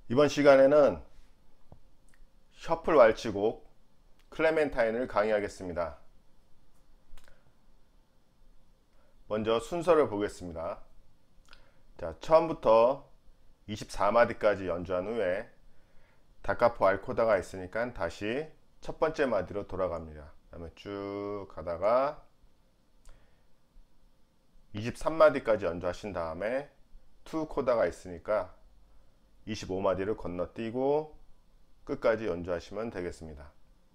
이번 시간에는 셔플 왈츠곡 클레멘타인을 강의하겠습니다. 먼저 순서를 보겠습니다. 자, 처음부터 24마디까지 연주한 후에 다카포 알코다가 있으니까 다시 첫 번째 마디로 돌아갑니다. 그 다음에 쭉 가다가 23마디까지 연주하신 다음에 투 코다가 있으니까 25마디를 건너뛰고 끝까지 연주하시면 되겠습니다.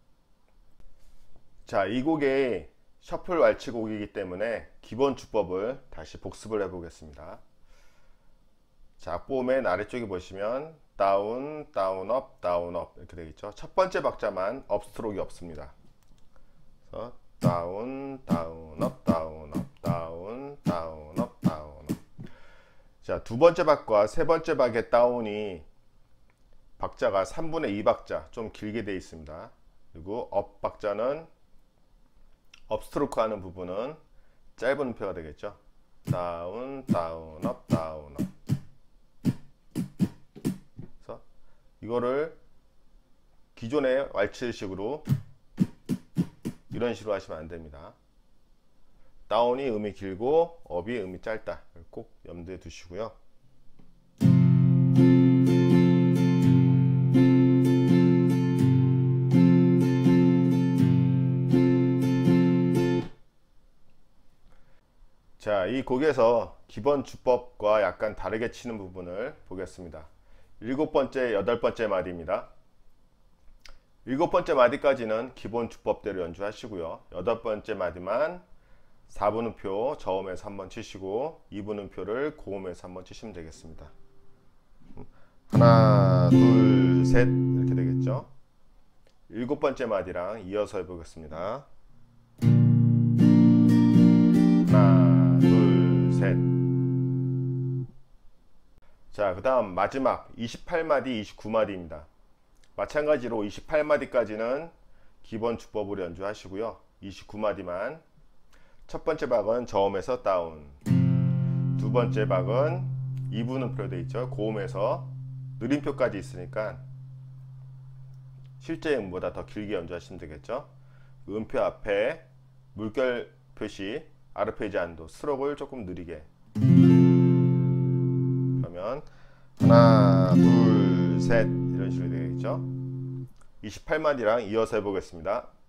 자, 이 곡이 셔플 왈츠 곡이기 때문에 기본 주법을 다시 복습을 해 보겠습니다. 자, 악보 맨 아래쪽에 보시면 다운, 다운, 업, 다운, 업 이렇게 되겠죠. 첫 번째 박자만 업 스트로크가 없습니다. 그래서 다운, 다운, 업, 다운, 업, 다운, 다운, 업, 다운, 업. 자, 두 번째 박과 세 번째 박의 다운이 박자가 3분의 2 박자 좀 길게 되어 있습니다. 그리고 업 박자는 업 스트로크 하는 부분은 짧은 음표가 되겠죠. 다운, 다운, 업, 다운, 업. 그래서 이거를 기존의 왈츠식으로 이런 식으로 하시면 안 됩니다. 다운이 음이 길고 업이 음이 짧다. 꼭 염두에 두시고요. 자, 이 곡에서 기본 주법과 약간 다르게 치는 부분을 보겠습니다. 7번째, 8번째 마디입니다. 7번째 마디까지는 기본 주법대로 연주하시고요. 8번째 마디만 4분음표 저음에서 한번 치시고 2분음표를 고음에서 한번 치시면 되겠습니다. 하나, 둘, 셋 이렇게 되겠죠. 7번째 마디랑 이어서 해보겠습니다. 하나, 둘, 셋. 자, 그 다음 마지막 28마디, 29마디입니다. 마찬가지로 28마디까지는 기본 주법으로 연주하시고요. 29마디만 첫 번째 박은 저음에서 다운, 두 번째 박은 2분음표로 되어 있죠. 고음에서 느림표까지 있으니까 실제 음보다 더 길게 연주하시면 되겠죠. 음표 앞에 물결 표시 아르페지안도 스트로크를 조금 느리게. 그러면 하나, 둘, 셋 이런 식으로 되겠죠. 28마디랑 이어서 해보겠습니다.